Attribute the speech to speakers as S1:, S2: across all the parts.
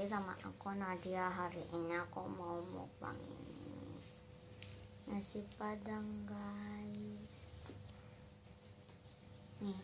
S1: sama aku Nadia. Hari ini aku mau mukbangin nasi padang guys. Nih,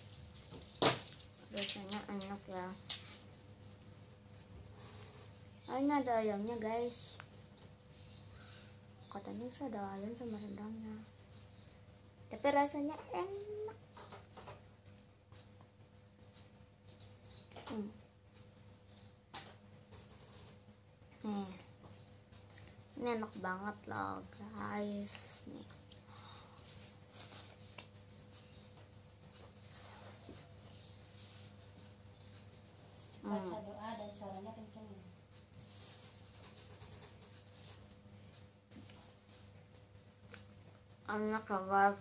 S1: rasanya enak ya. Ini ada ayamnya guys. Katanya sih ada ayam sama rendangnya, tapi rasanya enak. Nih, ini enak banget loh guys. Nih,
S2: baca doa dan suaranya kenceng.
S1: enak ya guys.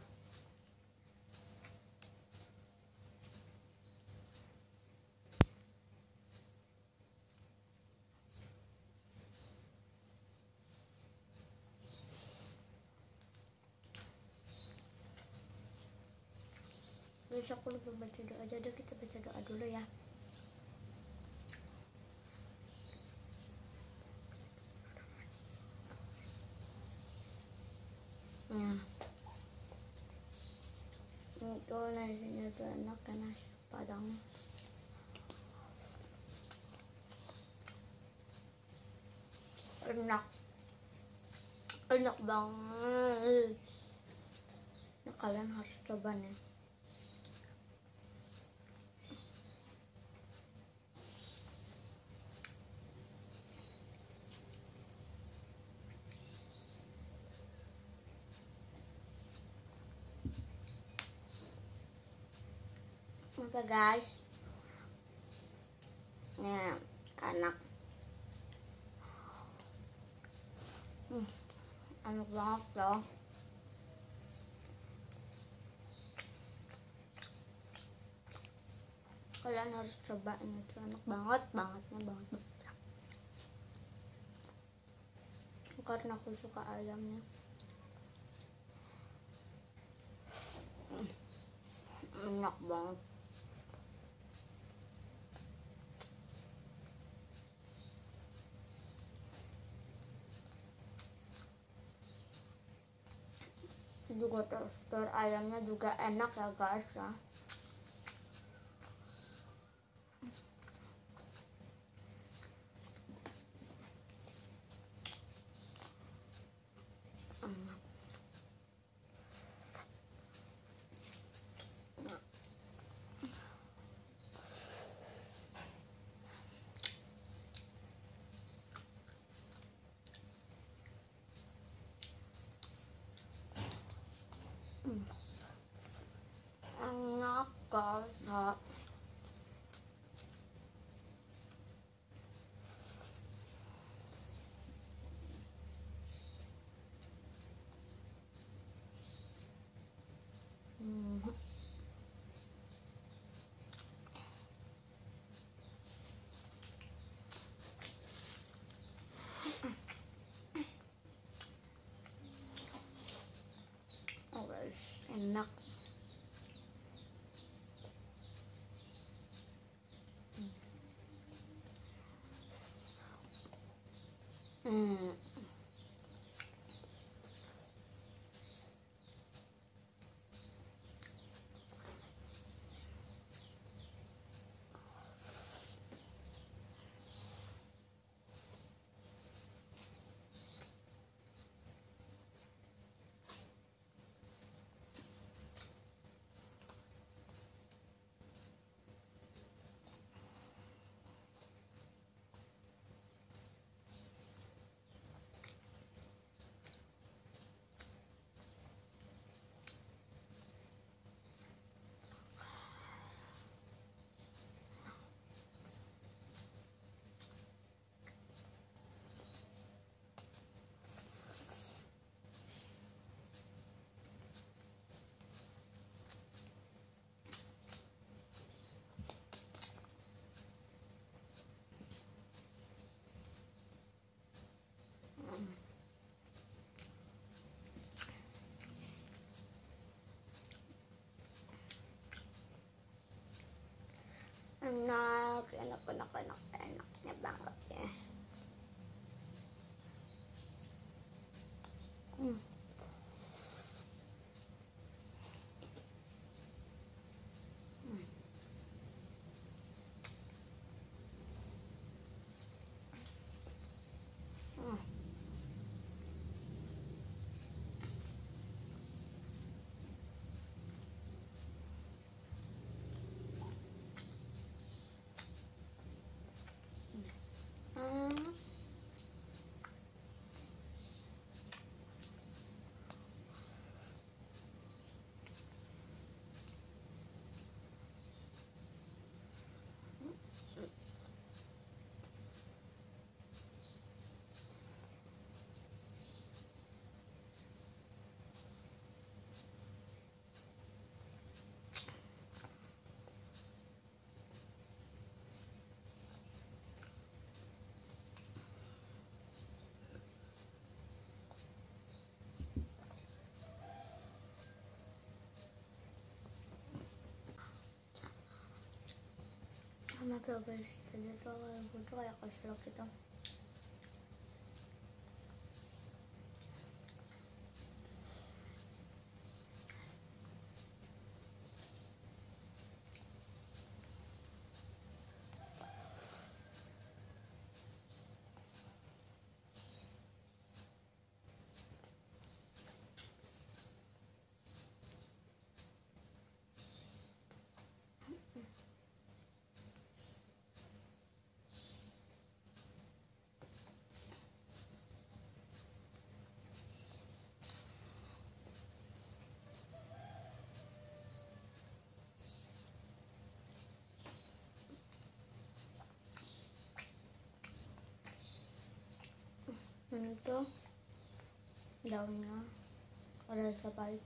S1: Terus aku lupa baca doa, jadi kita baca doa dulu ya. Nah, itu nasinya tuh enak kan, nasi padang. Enak banget. Nah, kalian harus coba nih. Oke guys, nih enak. Enak banget loh. Kalian harus coba, ini tuh enak banget banget. Karena aku suka ayamnya. Enak banget. Juga tekstur ayamnya juga enak ya guys ya. Enak guys ya. Oh guys, enak. Enaknya banget ya. Hmm. Hmm. Hmm. Maaf ya guys, tadi tuh aku tuh kayak keselak gitu. Ini tuh daunnya ada rasa pahit,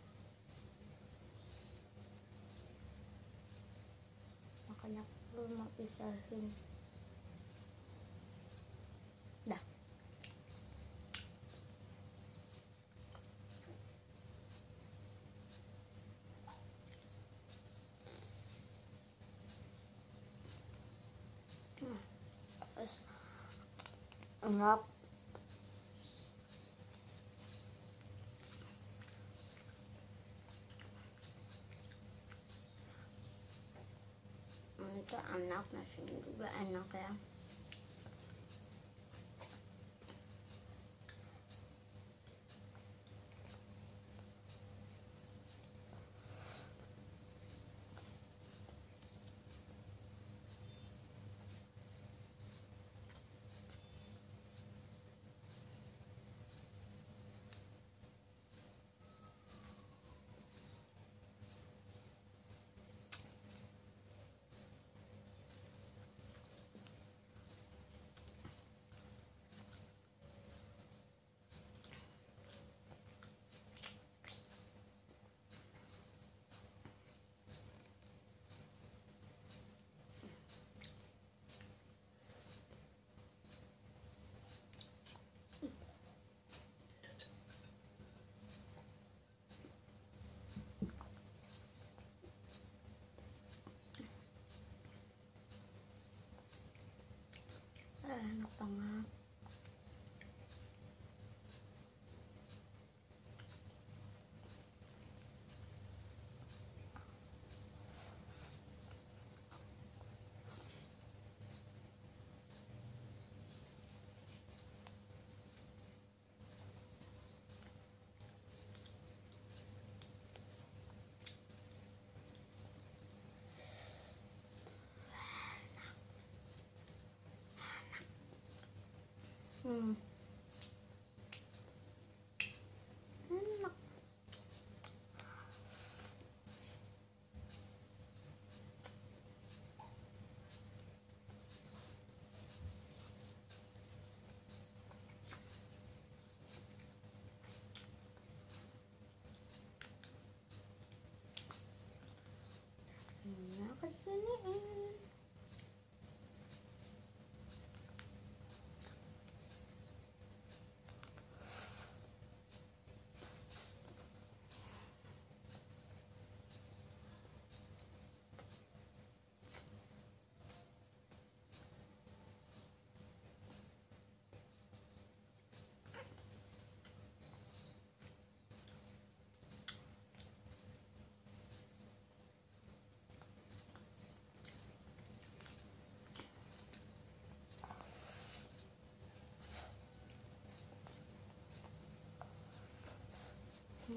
S1: makanya aku mau pisahin. Dah. Terus enak. Itu enak, nasinya juga enak ya. Enak banget. Hmm. Enak. Enak kesini.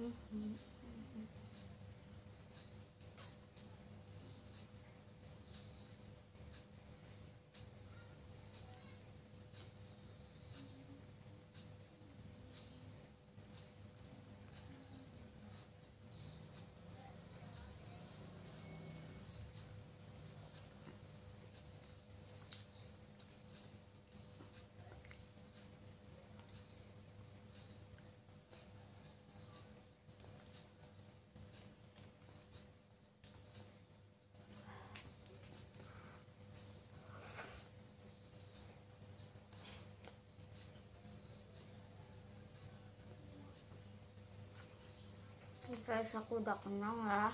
S1: Guys, aku udah kenyang ya.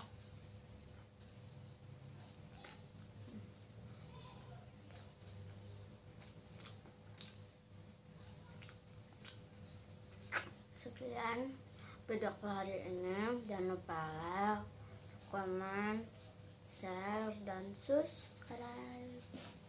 S1: Sekian videoku hari ini. Jangan lupa like, komen, share, dan subscribe.